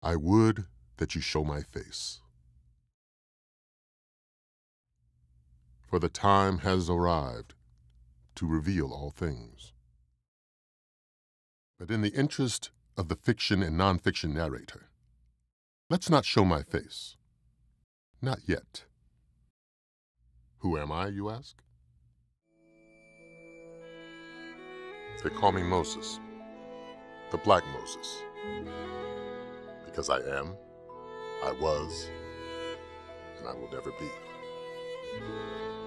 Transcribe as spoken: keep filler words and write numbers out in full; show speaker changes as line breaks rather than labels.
I would that you show my face. For the time has arrived to reveal all things. But in the interest of the fiction and nonfiction narrator, let's not show my face. Not yet. Who am I, you ask? They call me Moses, the Black Moses, because I am, I was, and I will never be.